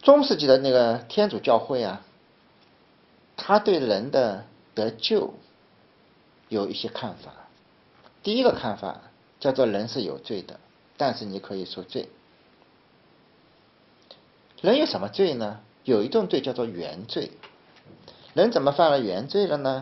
中世纪的那个天主教会啊，他对人的得救有一些看法。第一个看法叫做人是有罪的，但是你可以赎罪。人有什么罪呢？有一种罪叫做原罪。人怎么犯了原罪了呢？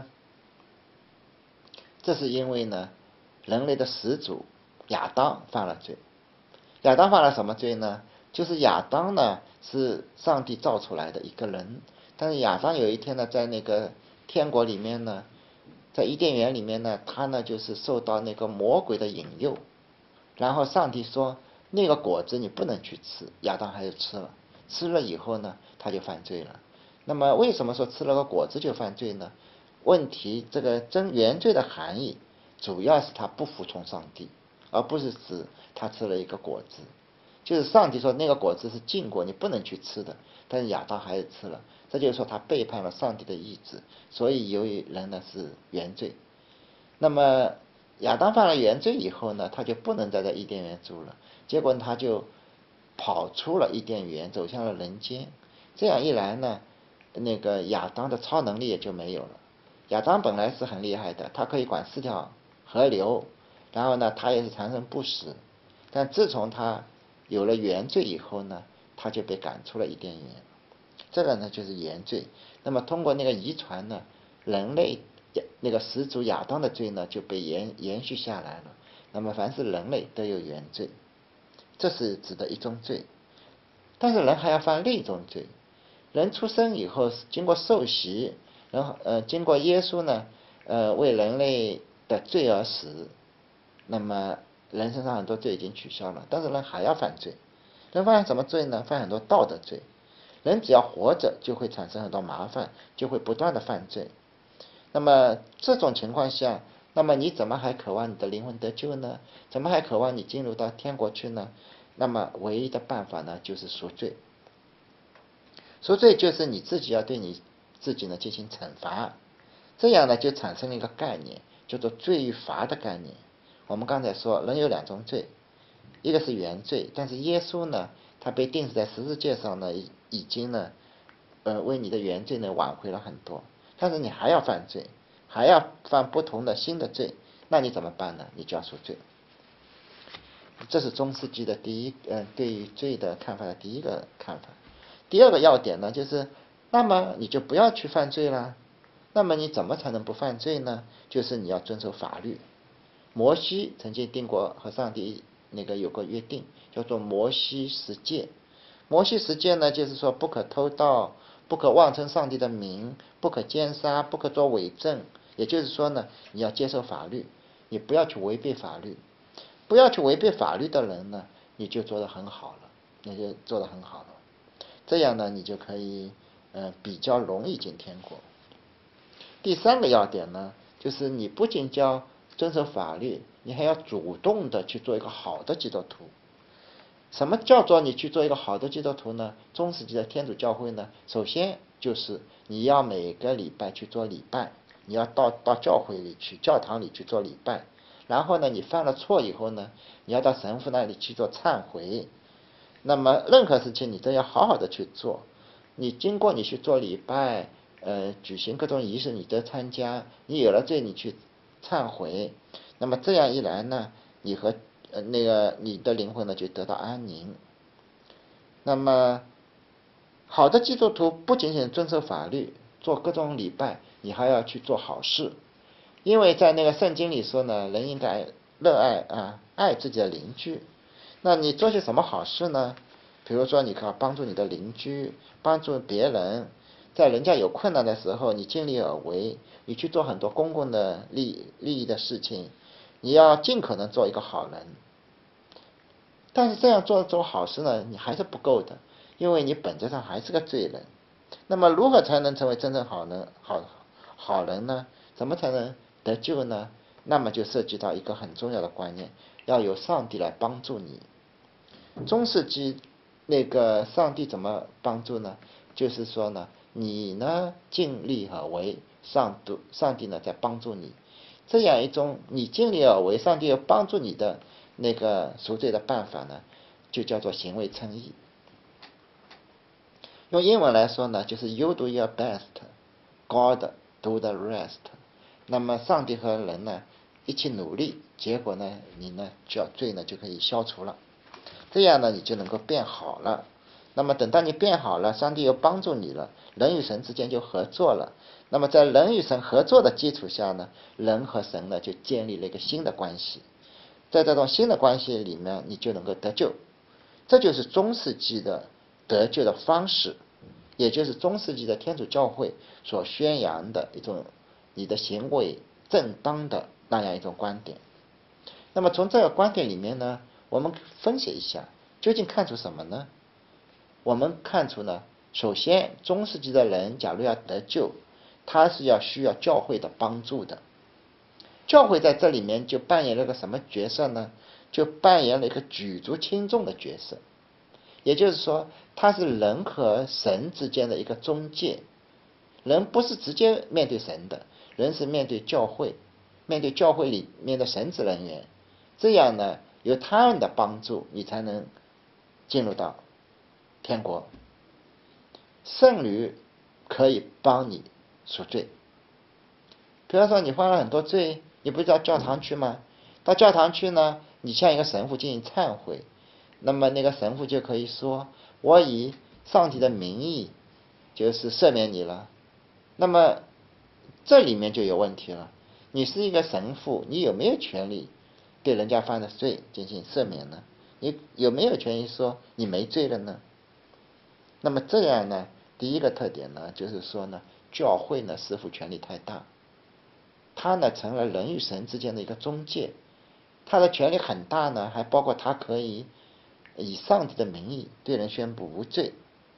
这是因为呢，人类的始祖亚当犯了罪。亚当犯了什么罪呢？就是亚当呢是上帝造出来的一个人，但是亚当有一天呢，在那个天国里面呢，在伊甸园里面呢，他呢就是受到那个魔鬼的引诱，然后上帝说那个果子你不能去吃，亚当还是吃了，吃了以后呢，他就犯罪了。那么为什么说吃了个果子就犯罪呢？问题这个原罪的含义，主要是他不服从上帝，而不是指他吃了一个果子。就是上帝说那个果子是禁果，你不能去吃的，但是亚当还是吃了，这就是说他背叛了上帝的意志，所以由于人呢是原罪。那么亚当犯了原罪以后呢，他就不能再在伊甸园住了，结果他就跑出了伊甸园，走向了人间。这样一来呢，那个亚当的超能力也就没有了。亚当本来是很厉害的，他可以管4条河流，然后呢，他也是长生不死。但自从他有了原罪以后呢，他就被赶出了伊甸园。这个呢就是原罪。那么通过那个遗传呢，人类那个始祖亚当的罪呢就被延续下来了。那么凡是人类都有原罪，这是指的一种罪。但是人还要犯另一种罪。人出生以后经过受洗，然后经过耶稣呢为人类的罪而死，那么人身上很多罪已经取消了，但是人还要犯罪。人犯什么罪呢？犯很多道德罪。人只要活着就会产生很多麻烦，就会不断的犯罪。那么这种情况下，那么你怎么还渴望你的灵魂得救呢？怎么还渴望你进入到天国去呢？那么唯一的办法呢就是赎罪。赎罪就是你自己要对你自己呢进行惩罚，这样呢就产生了一个概念，叫做罪与罚的概念。我们刚才说人有2种罪，一个是原罪，但是耶稣呢，他被钉死在十字架上呢，已经呢，为你的原罪呢挽回了很多。但是你还要犯罪，还要犯不同的新的罪，那你怎么办呢？你就要赎罪。这是中世纪的对于罪的看法的第一个看法。第二个要点呢，就是那么你就不要去犯罪了。那么你怎么才能不犯罪呢？就是你要遵守法律。摩西曾经定过和上帝那个有个约定，叫做摩西十诫。摩西十诫呢，就是说不可偷盗，不可妄称上帝的名，不可奸杀，不可作伪证。也就是说呢，你要接受法律，你不要去违背法律。不要去违背法律的人呢，你就做得很好了，你就做得很好了。这样呢，你就可以比较容易进天国。第3个要点呢，就是你不仅要遵守法律，你还要主动的去做一个好的基督徒。什么叫做你去做一个好的基督徒呢？中世纪的天主教会呢，首先就是你要每个礼拜去做礼拜，你要到教会里去，教堂里去做礼拜。然后呢，你犯了错以后呢，你要到神父那里去做忏悔。那么任何事情你都要好好的去做。你经过你去做礼拜，举行各种仪式你都参加，你有了罪你去忏悔。那么这样一来呢，你和你的灵魂呢就得到安宁。那么好的基督徒不仅仅遵守法律，做各种礼拜，你还要去做好事。因为在那个圣经里说呢，人应该热爱爱自己的邻居。那你做些什么好事呢？比如说你可以帮助你的邻居，帮助别人，在人家有困难的时候你尽力而为，你去做很多公共的利益的事情，你要尽可能做一个好人。但是这样做好事呢，你还是不够的，因为你本质上还是个罪人。那么如何才能成为真正好人呢？怎么才能得救呢？那么就涉及到一个很重要的观念，要由上帝来帮助你。中世纪那个上帝怎么帮助呢？就是说呢，你呢尽力而为，上帝呢在帮助你。这样一种你尽力而为，上帝要帮助你的那个赎罪的办法呢，就叫做行为称义。 用英文来说呢，就是 You do your best, God do the rest。那么上帝和人呢一起努力，结果呢你呢罪呢就可以消除了，这样呢你就能够变好了。那么等到你变好了，上帝又帮助你了，人与神之间就合作了。那么在人与神合作的基础下呢，人和神呢就建立了一个新的关系。在这种新的关系里面，你就能够得救。这就是中世纪的得救的方式，也就是中世纪的天主教会所宣扬的一种你的行为正当的那样一种观点。那么从这个观点里面呢，我们分析一下，究竟看出什么呢？我们看出呢，首先中世纪的人假如要得救，他是需要教会的帮助的。教会在这里面就扮演了个什么角色呢？就扮演了一个举足轻重的角色。也就是说，它是人和神之间的一个中介。人不是直接面对神的，人是面对教会，面对教会里面的神职人员。这样呢，有他们的帮助，你才能进入到天国。圣女可以帮你赎罪。比方说你犯了很多罪，你不是到教堂去吗？到教堂去呢，你向一个神父进行忏悔，那么那个神父就可以说，我以上帝的名义就是赦免你了。那么这里面就有问题了，你是一个神父，你有没有权利对人家犯的罪进行赦免呢？你有没有权利说你没罪了呢？那么这样呢，第一个特点呢，就是说呢，教会呢似乎权力太大，它呢成了人与神之间的一个中介，它的权力很大呢，还包括它可以以上帝的名义对人宣布无罪。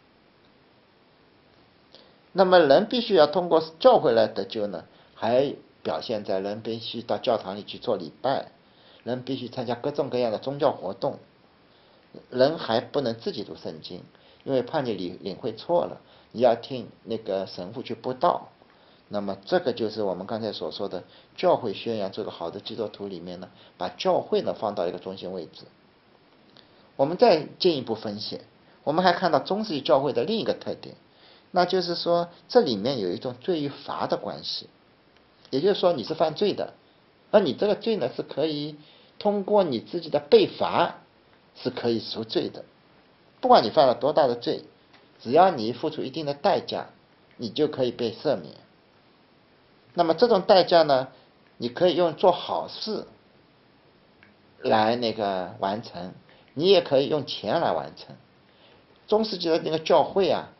那么人必须要通过教会来得救呢，还表现在人必须到教堂里去做礼拜，人必须参加各种各样的宗教活动，人还不能自己读圣经，因为怕你领会错了，你要听那个神父去布道。那么这个就是我们刚才所说的教会宣扬做个好的基督徒里面呢，把教会呢放到一个中心位置。我们再进一步分析，我们还看到中世纪教会的另一个特点，那就是说这里面有一种罪与罚的关系。也就是说你是犯罪的，而你这个罪呢是可以通过你自己的被罚是可以赎罪的。不管你犯了多大的罪，只要你付出一定的代价，你就可以被赦免。那么这种代价呢，你可以用做好事来完成，你也可以用钱来完成。中世纪的那个教会啊，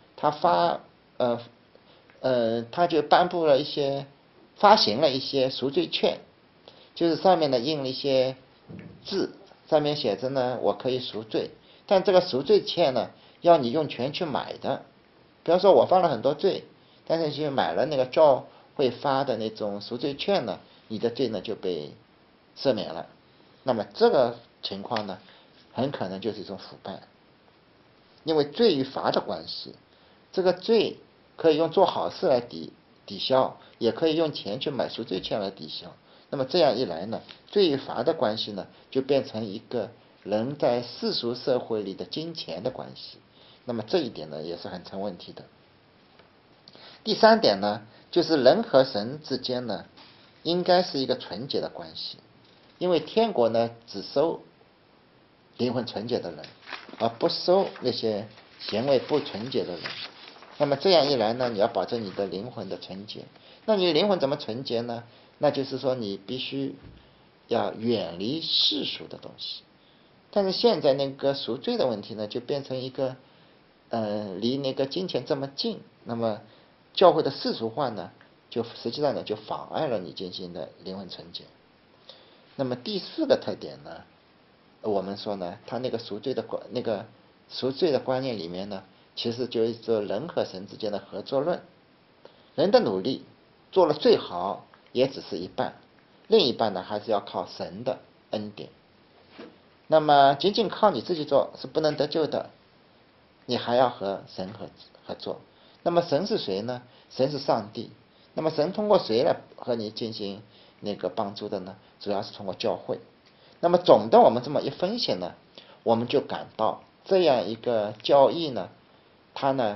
他就颁布了发行了一些赎罪券，就是上面呢印了一些字，上面写着呢我可以赎罪，但这个赎罪券呢要你用钱去买的。比方说我犯了很多罪，但是去买了那个教会发的那种赎罪券呢，你的罪呢就被赦免了。那么这个情况呢，很可能就是一种腐败，因为罪与罚的关系，这个罪可以用做好事来抵消，也可以用钱去买赎罪券来抵消。那么这样一来呢，罪与罚的关系呢，就变成一个人在世俗社会里的金钱的关系。那么这一点呢，也是很成问题的。第三点呢，就是人和神之间呢，应该是一个纯洁的关系，因为天国呢只收灵魂纯洁的人，而不收那些行为不纯洁的人。那么这样一来呢，你要保证你的灵魂的纯洁。那你灵魂怎么纯洁呢？那就是说你必须要远离世俗的东西。但是现在那个赎罪的问题呢，就变成一个离那个金钱这么近，那么教会的世俗化呢，就实际上呢就妨碍了你进行的灵魂纯洁。那么第四个特点呢，我们说呢，他那个赎罪的观念里面呢，其实就是说人和神之间的合作论。人的努力做了最好也只是一半，另一半呢还是要靠神的恩典。那么仅仅靠你自己做是不能得救的，你还要和神合作。那么神是谁呢？神是上帝。那么神通过谁来和你进行帮助的呢？主要是通过教会。那么总的我们这么一分析呢，我们就感到这样一个教义呢，它呢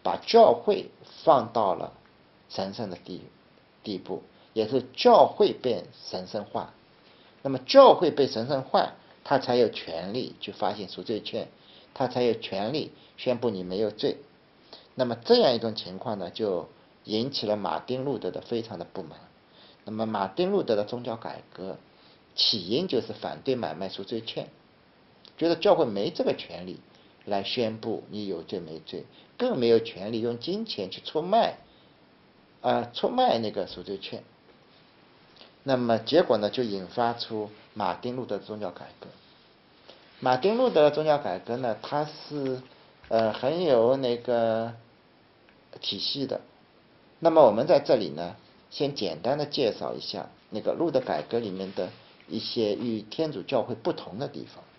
把教会放到了神圣的地步，也是教会被神圣化。那么教会被神圣化，他才有权利去发行赎罪券，他才有权利宣布你没有罪。那么这样一种情况呢，就引起了马丁路德的非常的不满。那么马丁路德的宗教改革起因就是反对买卖赎罪券，觉得教会没这个权利来宣布你有罪没罪，更没有权利用金钱去出卖那个赎罪券。那么结果呢，就引发出马丁路德宗教改革。马丁路德宗教改革呢，它是很有那个体系的。那么我们在这里呢，先简单的介绍一下那个路德改革里面的一些与天主教会不同的地方。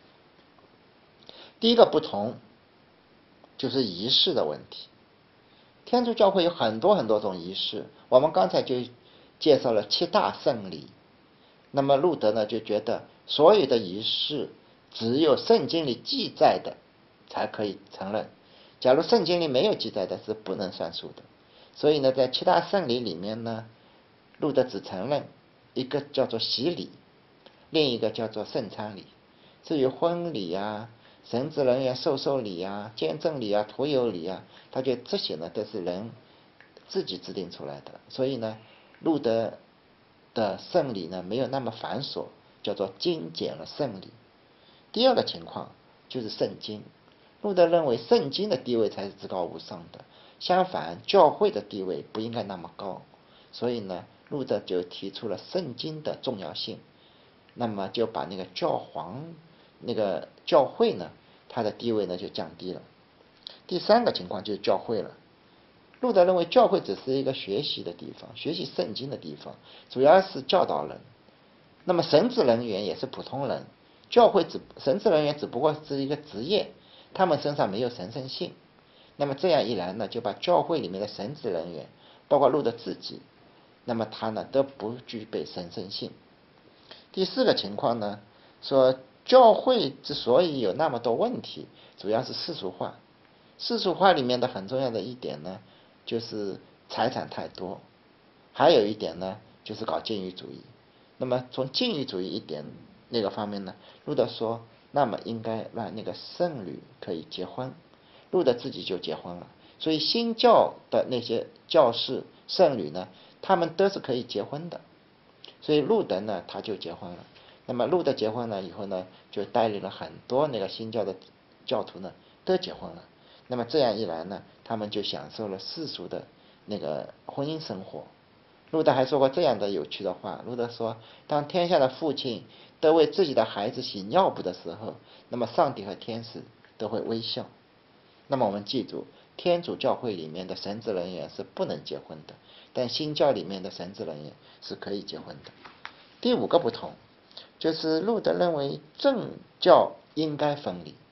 第一个不同就是仪式的问题。天主教会有很多很多种仪式，我们刚才就介绍了7大圣礼。那么路德呢就觉得所有的仪式只有圣经里记载的才可以承认，假如圣经里没有记载的是不能算数的。所以呢，在7大圣礼里面呢，路德只承认一个叫做洗礼，另一个叫做圣餐礼。至于婚礼啊、神职人员受礼啊、见证礼啊、徒有礼啊，他觉得这些呢都是人自己制定出来的。所以呢，路德的圣礼呢没有那么繁琐，叫做精简了圣礼。第二个情况就是圣经，路德认为圣经的地位才是至高无上的，相反教会的地位不应该那么高。所以呢，路德就提出了圣经的重要性，那么就把那个教皇那个教会呢，它的地位呢就降低了。第三个情况就是教会了。路德认为教会只是一个学习的地方，学习圣经的地方，主要是教导人。那么神职人员也是普通人，神职人员只不过是一个职业，他们身上没有神圣性。那么这样一来呢，就把教会里面的神职人员，包括路德自己，那么他呢都不具备神圣性。第四个情况呢，说教会之所以有那么多问题，主要是世俗化。世俗化里面的很重要的一点呢，就是财产太多，还有一点呢，就是搞禁欲主义。那么从禁欲主义一点那个方面呢，路德说，那么应该让那个圣女可以结婚，路德自己就结婚了。所以新教的那些教士圣女呢，他们都是可以结婚的。所以路德呢，他就结婚了。那么路德结婚了以后呢，就带领了很多那个新教的教徒呢，都结婚了。那么这样一来呢，他们就享受了世俗的那个婚姻生活。路德还说过这样的有趣的话，路德说，当天下的父亲都为自己的孩子洗尿布的时候，那么上帝和天使都会微笑。那么我们记住，天主教会里面的神职人员是不能结婚的，但新教里面的神职人员是可以结婚的。第五个不同就是路德认为政教应该分离。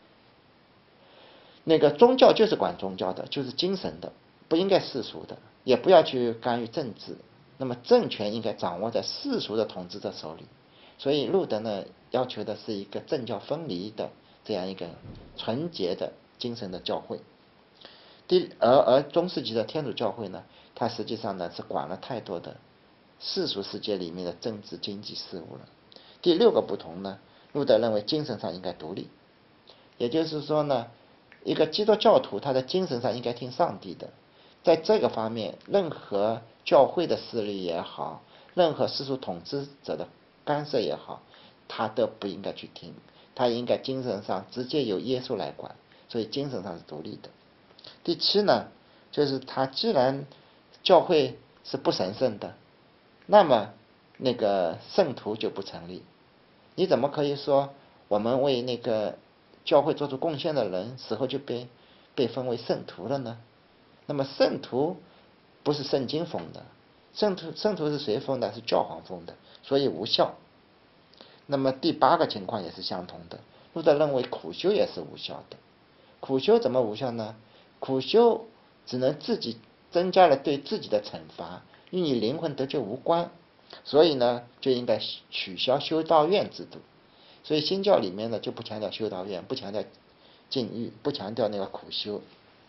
那个宗教就是管宗教的，就是精神的，不应该世俗的，也不要去干预政治。那么政权应该掌握在世俗的统治者手里。所以路德呢要求的是一个政教分离的这样一个纯洁的精神的教会。而中世纪的天主教会呢，它实际上呢是管了太多的世俗世界里面的政治经济事务了。第六个不同呢，路德认为精神上应该独立，也就是说呢，一个基督教徒他的精神上应该听上帝的，在这个方面，任何教会的势力也好，任何世俗统治者的干涉也好，他都不应该去听，他应该精神上直接由耶稣来管，所以精神上是独立的。第七呢，就是他既然教会是不神圣的，那么那个圣徒就不成立。你怎么可以说我们为那个教会做出贡献的人死后就被分为圣徒了呢？那么圣徒不是圣经封的，圣徒是谁封的？是教皇封的，所以无效。那么第八个情况也是相同的，路德认为苦修也是无效的。苦修怎么无效呢？苦修只能自己增加了对自己的惩罚，与你灵魂得救无关。所以呢，就应该取消修道院制度。所以新教里面呢就不强调修道院，不强调禁欲，不强调那个苦修。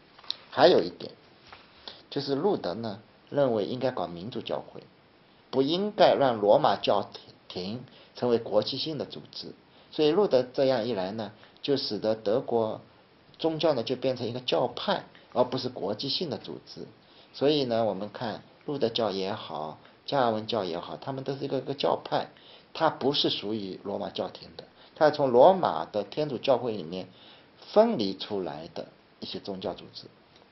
还有一点，就是路德呢认为应该搞民主教会，不应该让罗马教廷成为国际性的组织。所以路德这样一来呢，就使得德国宗教呢就变成一个教派，而不是国际性的组织。所以呢，我们看路德教也好，加尔文教也好，他们都是一个教派，它不是属于罗马教廷的，它是从罗马的天主教会里面分离出来的一些宗教组织。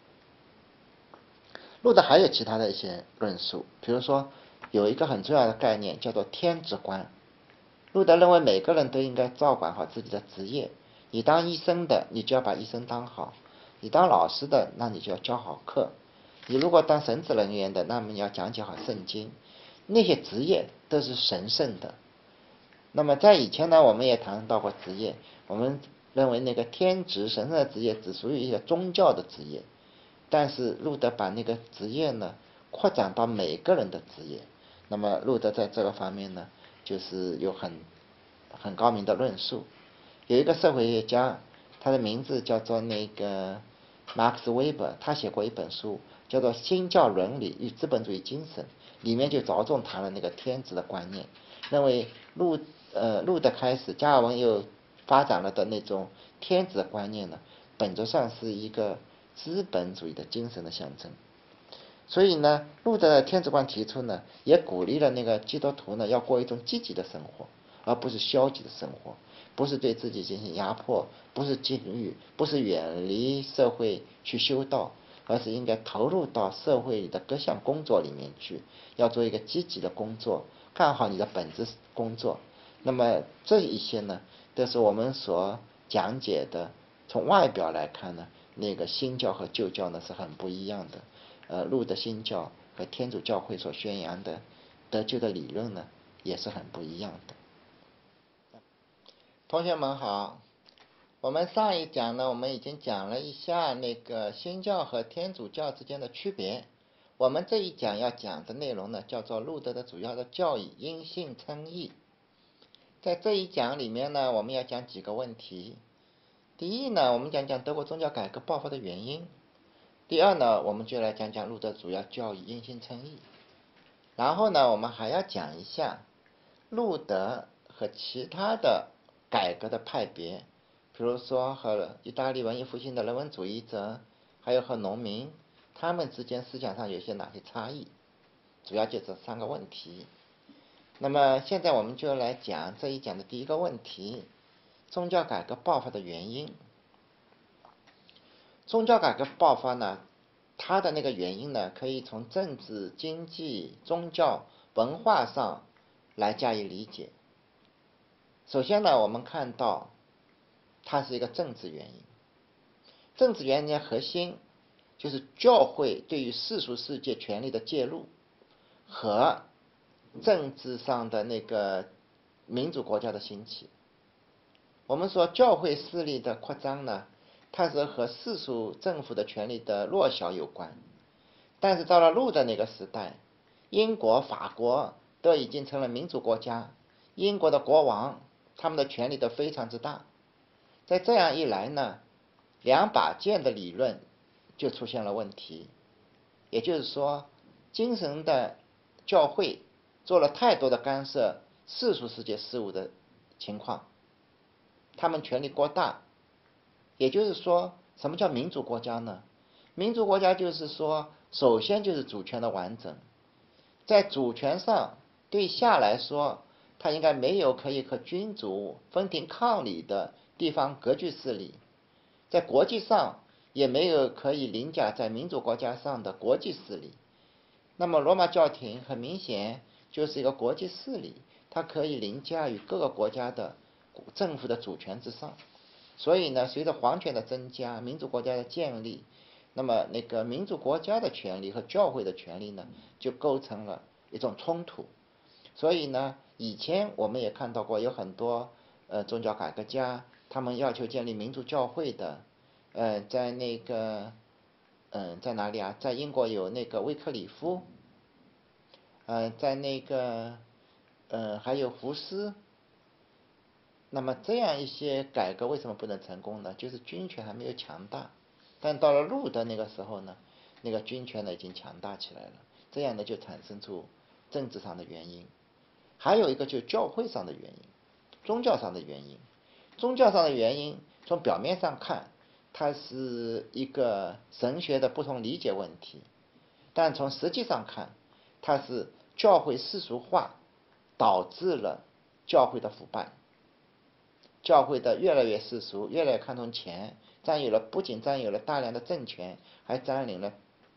路德还有其他的一些论述，比如说有一个很重要的概念叫做天职观。路德认为每个人都应该照管好自己的职业，你当医生的，你就要把医生当好；你当老师的，那你就要教好课；你如果当神职人员的，那么你要讲解好圣经。那些职业都是神圣的。那么在以前呢，我们也谈到过职业，我们认为那个天职神圣的职业只属于一些宗教的职业，但是路德把那个职业呢扩展到每个人的职业。那么路德在这个方面呢，就是有很高明的论述。有一个社会学家，他的名字叫做那个马克思韦伯，他写过一本书叫做《新教伦理与资本主义精神》，里面就着重谈了那个天职的观念，认为路德开始，加尔文又发展了的那种天职的观念呢，本质上是一个资本主义的精神的象征。所以呢，路德的天职观提出呢，也鼓励了那个基督徒呢要过一种积极的生活，而不是消极的生活，不是对自己进行压迫，不是禁欲，不是远离社会去修道，而是应该投入到社会里的各项工作里面去，要做一个积极的工作，干好你的本职工作。那么这一些呢，都是我们所讲解的。从外表来看呢，那个新教和旧教呢是很不一样的。路德新教和天主教会所宣扬的得救的理论呢，也是很不一样的。同学们好，我们上一讲呢，我们已经讲了一下那个新教和天主教之间的区别。我们这一讲要讲的内容呢，叫做路德的主要的教义因信称义。在这一讲里面呢，我们要讲几个问题。第一呢，我们讲讲德国宗教改革爆发的原因。第二呢，我们就来讲讲路德主要教义因信称义。然后呢，我们还要讲一下路德和其他的改革的派别，比如说和意大利文艺复兴的人文主义者，还有和农民，他们之间思想上有些哪些差异。主要就这三个问题。那么现在我们就来讲这一讲的第一个问题：宗教改革爆发的原因。宗教改革爆发呢，它的那个原因呢，可以从政治、经济、宗教、文化上来加以理解。首先呢，我们看到它是一个政治原因。政治原因的核心就是教会对于世俗世界权力的介入和政治上的那个民主国家的兴起。我们说教会势力的扩张呢，它是和世俗政府的权力的弱小有关。但是到了路德那个时代，英国、法国都已经成了民主国家，英国的国王他们的权力都非常之大。在这样一来呢，两把剑的理论就出现了问题。也就是说，精神的教会做了太多的干涉世俗世界事务的情况，他们权力过大。也就是说，什么叫民主国家呢？民主国家就是说，首先就是主权的完整，在主权上对下来说，他应该没有可以和君主分庭抗礼的地方割据势力，在国际上也没有可以凌驾在民主国家上的国际势力。那么罗马教廷很明显就是一个国际势力，它可以凌驾于各个国家的政府的主权之上。所以呢，随着皇权的增加，民主国家的建立，那么那个民主国家的权利和教会的权利呢，就构成了一种冲突。所以呢，以前我们也看到过有很多宗教改革家，他们要求建立民主教会的，在那个在哪里啊？在英国有那个威克里夫，在那个还有福斯。那么这样一些改革为什么不能成功呢？就是军权还没有强大。 但到了路德那个时候呢，那个军权呢已经强大起来了，这样呢就产生出政治上的原因。还有一个就是教会上的原因，宗教上的原因。宗教上的原因，从表面上看，它是一个神学的不同理解问题，但从实际上看，它是教会世俗化导致了教会的腐败，教会的越来越世俗，越来越看重钱，不仅占有了大量的政权，还占有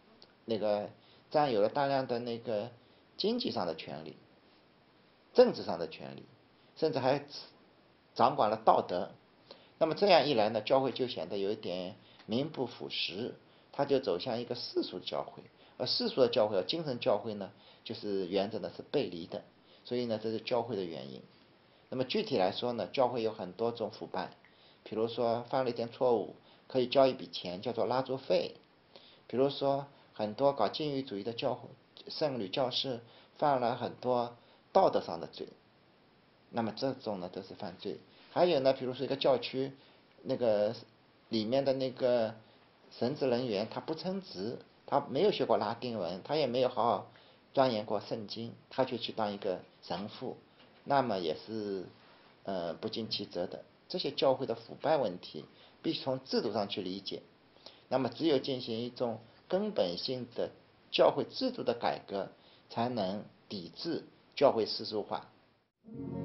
了大量的经济上的权利、政治上的权利，甚至还掌管了道德。那么这样一来呢，教会就显得有一点名不副实，它就走向一个世俗教会，而世俗的教会和精神教会呢，就是原则呢是背离的，所以呢，这是教会的原因。那么具体来说呢，教会有很多种腐败，比如说犯了一点错误，可以交一笔钱叫做拉助费；比如说很多搞禁欲主义的圣女教士犯了很多道德上的罪，那么这种呢都是犯罪。还有呢，比如说一个教区那个里面的神职人员，他不称职，他没有学过拉丁文，他也没有好好钻研过圣经，他就去当一个神父，那么也是不尽其责的。这些教会的腐败问题必须从制度上去理解，那么只有进行一种根本性的教会制度的改革，才能抵制教会世俗化。